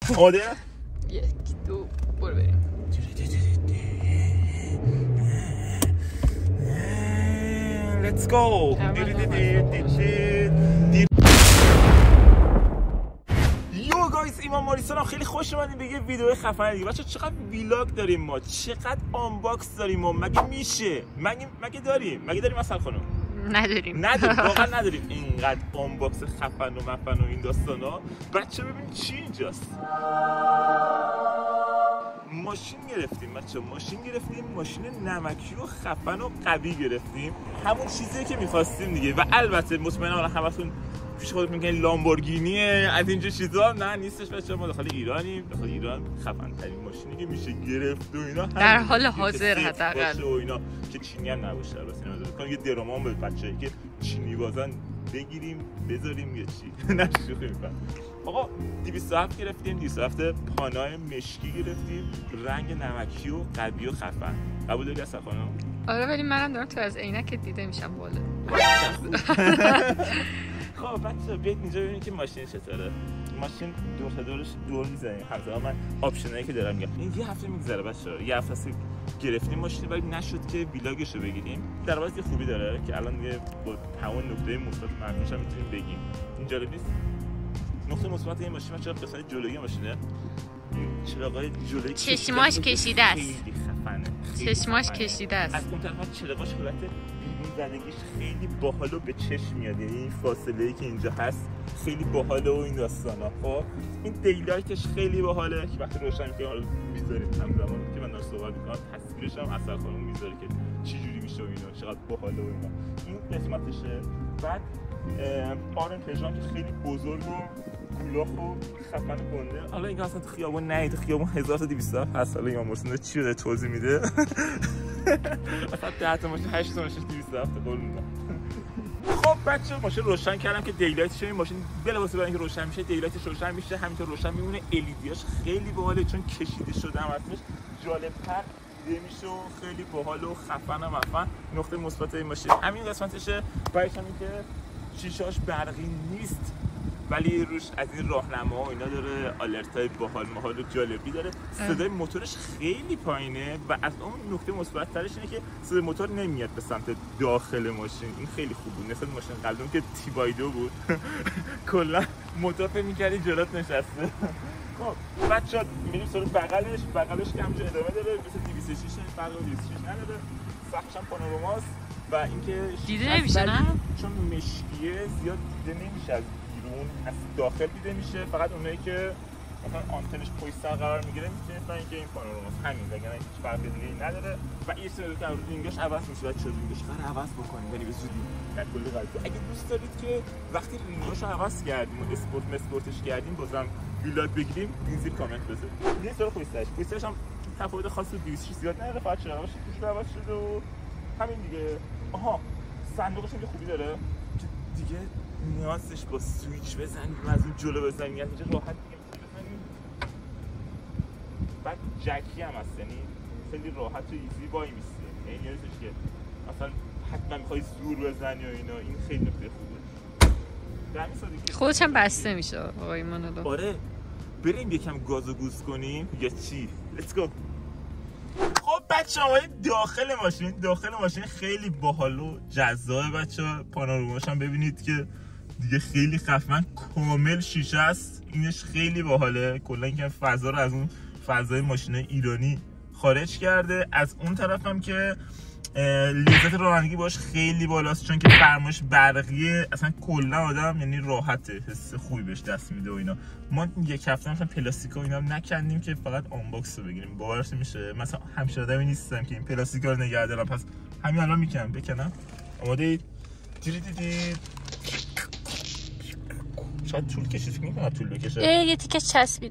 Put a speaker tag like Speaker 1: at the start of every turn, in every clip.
Speaker 1: آماده؟
Speaker 2: 1 2 برو بریم.
Speaker 1: Let's go. یو گایز، ایمان ماریسون هم خیلی خوش اومدین به یه ویدیو خفن دیگه. بچه‌ها چقدر ویلاگ داریم ما، چقدر آنباکس داریم ما، مگه میشه؟ مگه داریم اصلا خانم؟
Speaker 2: نداریم
Speaker 1: واقعا نداریم. اینقدر آنباکس خفن و مفن و این داستانا. بچه ببین چی اینجاست. ماشین گرفتیم بچه، ماشین نمکی و خفن و قوی گرفتیم، همون چیزی که می‌خواستیم دیگه. و البته مطمئنم الان همتون پیش خودتون میگین لامبورگینیه از اینجور چیزا. نه نیستش بچه، ما داخل ایرانیم. داخل ایران خفن ترین ماشینی که میشه گرفت و اینا
Speaker 2: در حال حاضر حداقل
Speaker 1: و اینا که چینی هم نباشه. البته نمیدونم یه درام به بچه‌ای که چینی بازن بگیریم بذاریم یه چی نشوخی میکنم. آقا 207 گرفتیم، 207 پانای مشکی گرفتیم، رنگ نمکی و قوی و خفن. قبول داری اصلا خانم؟
Speaker 2: آره، ولی منم دارم تو از عینک دیده میشم بالا.
Speaker 1: خب بچه‌ها بیاید اینجا ببینید که ماشین چطوره. ماشین دورش دور میزنیم. همزمان من آپشنایی که دارم میگم. این یه هفته میگذره بچه‌ها. یه هفته گرفتیم ماشین ولی نشد که ویلاگشو بگیریم. در واقع خوبی داره که الان دیگه با همون نکته مثبت منفیش هم میتونیم بگیم. این جالب نیست؟ نقطه مثبت این ماشین بچه‌ها قسمت جلویی ماشینه. چراغای جلویی
Speaker 2: چشماش کشیده است.
Speaker 1: خیلی خفنه.
Speaker 2: چشماش کشیده است.
Speaker 1: از اون طرف چراغاش حالت زدگیش خیلی باحال و به چشم میاد. یعنی این فاصله‌ای که اینجا هست خیلی باحاله و این داستانا. خب این دیلایتش خیلی باحاله که وقتی روشن می‌کنه حالا می‌ذاریم همزمان که من دارم صحبت می‌کنم تصویرش هم اثر خانم می‌ذاره که چه جوری میشه و اینا، چقدر باحاله و اینا. این قسمتشه. بعد آرن پژان که خیلی بزرگ و کلاخ و خفن گنده. حالا این اصلا تو خیابون نه، تو خیابون 1207 هست. حالا ایمان مرسون چی رو توضیح میده؟ مثلا 10 تا ماشین 8 تا ماشین 207 قول میدم. خب بچه‌ها ماشین روشن کردم که دیلایتش این ماشین بلافاصله برای اینکه روشن میشه دیلایتش روشن میشه، همینطور روشن میمونه. الیدیاش خیلی باحاله چون کشیده شده، هم اسمش جالب‌تر دیده میشه و خیلی باحال و خفن و مفن. نقطه مثبت این ماشین همین قسمتشه. بعدش هم این که شیشه‌اش برقی نیست ولی روش از این راهنما و اینا داره، آلرتای باحال و جالبی داره. صدای موتورش خیلی پایینه و از اون نکته مثبت ترش اینه که صدای موتور نمیاد به سمت داخل ماشین. این خیلی خوب بود نسبت ماشین قبلم که تیبایدو بود. کلا موتور فکر می‌کردی جلوت نشسته. خب بچه‌ها می‌بینیم سر بغلش که همونجا ادامه داره، مثل 206 فرق 206 نداره. سقفش هم پانوراماست و اینکه
Speaker 2: دیده نمیشه نه؟
Speaker 1: چون مشکیه زیاد دیده نمیشه از از داخل دیده میشه. فقط اونایی که مثلا آنتنش پشت سر قرار میگیره میتونه ببینن که این پانوراماست. همین وگرنه هیچ فرق دیگه‌ای نداره. و این سری که رینگاش عوض میشه، بعد چه رینگاش قرار عوض بکنیم ولی به زودی در کل قضیه. اگه دوست دارید که وقتی رینگاشو عوض کردیم و اسپورتش کردیم بازم ویلاگ بگیریم، این زیر کامنت بذارید. این سری پویستش هم تفاوت خاصی 206 زیاد نداره، فقط چراغاش توش عوض شده و همین دیگه. آها صندوقش هم خوبی داره که دیگه نیازش با سویچ بزنیم از اون جلو بزنیم، یعنی اینجا راحت دیگه بزنیم. بعد جکی هم هست، یعنی خیلی راحت و ایزی وای میسته. یعنی نیازش که مثلا حتما میخوای زور بزنی و اینا، این خیلی نکته خوبه.
Speaker 2: خودش هم بسته میشه آقای منالو.
Speaker 1: آره بریم یکم گاز و گوز کنیم یا چی؟ لیتس گو. خب بچه‌ها داخل ماشین خیلی باحال و جذابه بچه‌ها. پانوراماش هم ببینید که دیگه خیلی خفن، کامل شیشه است. اینش خیلی باحاله. کلا اینکه فضا رو از اون فضای ماشین ایرانی خارج کرده. از اون طرف هم که لذت رانندگی باش خیلی بالاست چون که فرمایش برقیه. اصلا کلا آدم یعنی راحته، حس خوبی بهش دست میده و اینا. ما یک هفته مثلا پلاستیکا و اینا نکندیم که فقط آنباکس رو بگیریم. باورش نمیشه مثلا همش آدمی نیستم که این پلاستیکا رو نگه دارم، پس همین الان بکنم. آماده اید؟ شاید طول کشید، فکر می‌کنم طول بکشه.
Speaker 2: یه تیکه چسبید.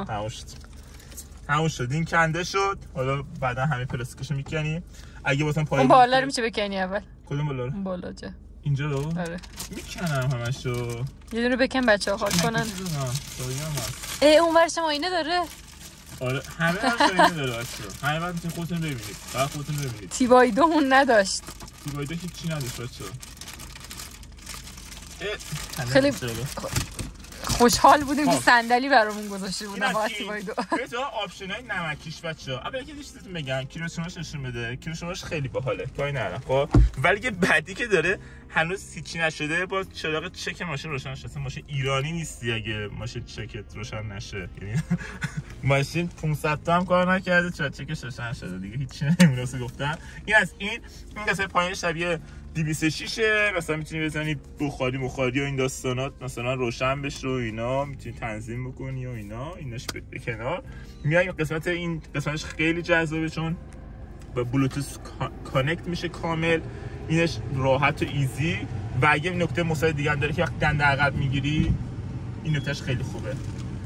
Speaker 1: تموم شد. این کنده شد. حالا بعدا همه پلاستیکشو میکنیم. اگه واسه پای
Speaker 2: اون بالا رو میشه بکنی اول.
Speaker 1: کدوم بالا رو؟
Speaker 2: اون بالا جا.
Speaker 1: اینجا رو؟
Speaker 2: آره.
Speaker 1: میکنم همشو.
Speaker 2: یه دونه بکن بچه‌ها حال کنن. اون ورش هم آینه داره.
Speaker 1: آره همه ورش آینه داره بچه‌ها. همه ورش خودتون ببینید. فقط خودتون ببینید.
Speaker 2: تیبایدومون نداشت.
Speaker 1: تیبایدو هیچی نداشت بچه‌ها.
Speaker 2: خیلی خوشحال بودیم که صندلی برامون گذاشته بودن واسه وایدو.
Speaker 1: تو آپشنای نمکیش بچه‌ها. اول یه چیزتون بگم، کیلوشماش نشون بده. کیلوشماش خیلی باحاله. کاری ندارم. خب ولی که بعدی که داره هنوز هیچی نشده، با چراغ چک ماشین روشن شده. ماشین ایرانی نیستی اگه ماشین چکت روشن نشه. یعنی ماشین 500 تا هم کار نکرده، چرا چکش روشن شده دیگه هیچی نمیونه گفتن. این از این قسمت پایین شبیه 206 مثلا میتونی بزنی بخاری و این داستانات مثلا روشن بشه و اینا، میتونی تنظیم بکنی و ایناش به کنار. میایم قسمت این قسمتش خیلی جذابه چون با بلوتوث کانکت میشه کامل، اینش راحت و ایزی. و یه نکته مثبت دیگه هم داره که وقتی دنده عقب میگیری این نکتهش خیلی خوبه.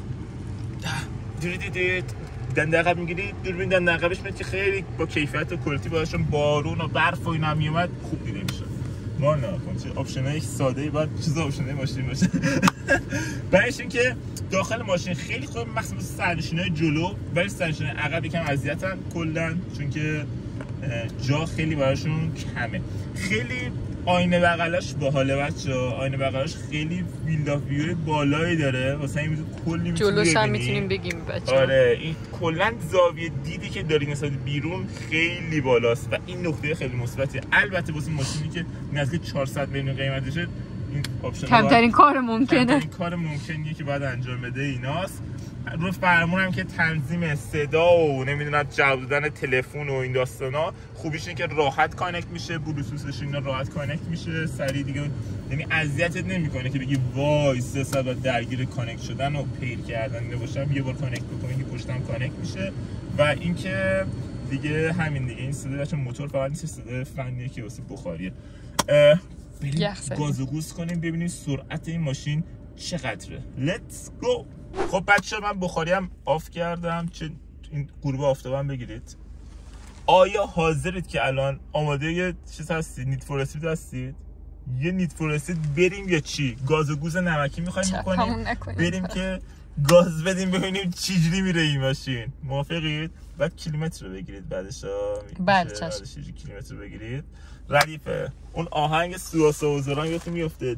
Speaker 1: دنده عقب میگیری دوربین دنده عقبش میاد که خیلی با کیفیت و کوالیتی باشون بارون و برف و اینا میومد خوب دیده میشه. ما نه کنچه آپشنای ساده‌ای بعد چیزا آپشنای ماشین باشه. بعدش این که داخل ماشین خیلی خوب، مخصوصا سرنشینای جلو، ولی سرنشینای عقب یکم اذیتن کلا چون که جا خیلی براشون کمه. خیلی آینه بغلاش باحاله بچه‌ها، آینه بغلاش خیلی فیلد اف ویو بالایی داره، واسه این کلی
Speaker 2: جلوش هم میتونیم بگیم بچه‌ها.
Speaker 1: آره این کلا زاویه دیدی که داری نسبت بیرون خیلی بالاست و این نکته خیلی مثبتیه. البته واسه ماشینی که نزدیک 400 میلیون قیمتشه این آپشن
Speaker 2: کمترین کار ممکنه،
Speaker 1: کمترین کار ممکنیه که باید انجام بده ایناست. رو فرمون هم که تنظیم صدا و نمیدونم جواب دادن تلفن و این داستانا خوبیش اینه که راحت کانکت میشه، بلوتوثش اینا راحت کانکت میشه سریع دیگه، یعنی اذیتت نمیکنه که بگی وای 3 ساعت بعد درگیر کانکت شدن و پیر کردن نباشم، یه بار کانکت بکنی که پشتم کانکت میشه. و اینکه دیگه همین دیگه این صدا بچه موتور فقط نیست، صدا فنیه که واسه بخاریه. بریم گاز و گوز کنیم ببینیم سرعت این ماشین چقدره. لیتس گو. خب بچه من بخاری هم آف کردم، چه این غروب آفتابم بگیرید. آیا حاضرید که الان آماده یه چیز هستید؟ نیت فور اسپید هستید؟ یه نیت فور اسپید بریم یا چی؟ گاز و گوز نمکی میخوایم بکنیم؟ بریم که گاز بدیم ببینیم چجوری میره این ماشین. موافقید؟ بعد کیلومتر رو بگیرید بعدش
Speaker 2: بله چشم.
Speaker 1: بعدش کیلومتر رو بگیرید. ردیفه اون آهنگ سواسا و زران یادتون میفته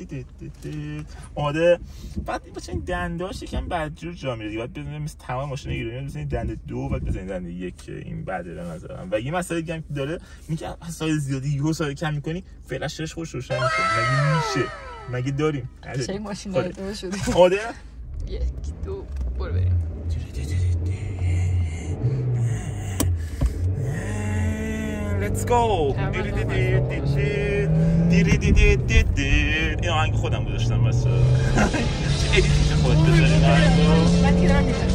Speaker 1: آماده. بعد بچه این دندهاش یکم بدجور جا میره، باید بزنید مثل تمام ماشین ایرانی بزنید دنده 2 بعد بزنید دنده 1. این بده به نظرم. و یه مسئله دیگه هم داره اینکه سایز زیادی یهو سایز کم می‌کنی فلشش خوش روشن میشه. مگه میشه؟ مگه داریم
Speaker 2: چه ماشین داره شده؟
Speaker 1: آماده
Speaker 2: 1 2 برو بریم.
Speaker 1: Let's go. این آهنگ خودم گذاشتم واسه ادیت میشه خودت بذاری.
Speaker 2: من تیرم می‌زنم.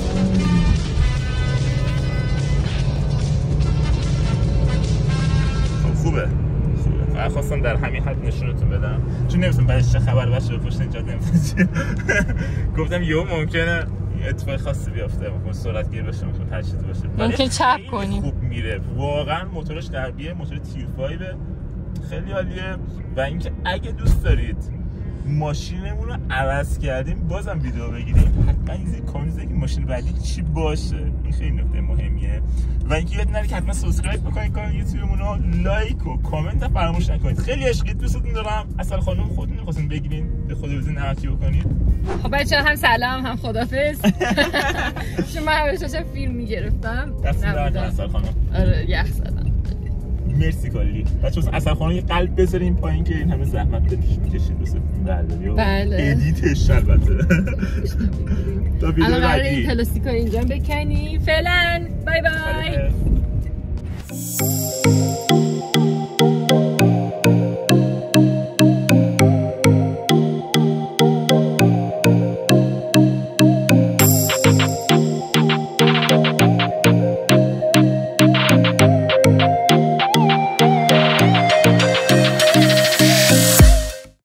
Speaker 1: خوبه. فقط خواستم در همین حد نشونتون بدم چون نمی‌دونم بعدش چه خبر بشه پشت اینجا نمی‌فهمم. گفتم یهو ممکنه اتفاق خاصی بیفته، ممکن سرعت گیر بشه، ممکن هر چیزی باشه،
Speaker 2: ممکن چپ کنیم.
Speaker 1: خوب میره واقعا، موتورش قویه، موتور تیر 5 خیلی عالیه. و اینکه اگه دوست دارید ماشینمون رو عوض کردیم بازم ویدیو بگیریم، حتما این کامنت که ماشین بعدی چی باشه، این خیلی نکته مهمیه. و اینکه یاد نره که حتما سابسکرایب بکنید کانال یوتیوبمون رو، لایک و کامنت فراموش نکنید. خیلی عشقی دوستتون دارم. اصل خانم خودتون خواستین بگیرین به خودتون نمکی بکنید.
Speaker 2: خب بچه‌ها هم سلام هم خدافظ. شما همیشه فیلم میگرفتم.
Speaker 1: نه اصل خانم.
Speaker 2: آره یخ زدم.
Speaker 1: مرسی کلی. بچه‌ها اصل خانم یه قلب بذارین پایین که این همه زحمت می‌کشید دوستتون برداری و ادیتش البته. تا ویدیو بعدی
Speaker 2: پلاستیکا اینجا بکنی. فعلا بای بای.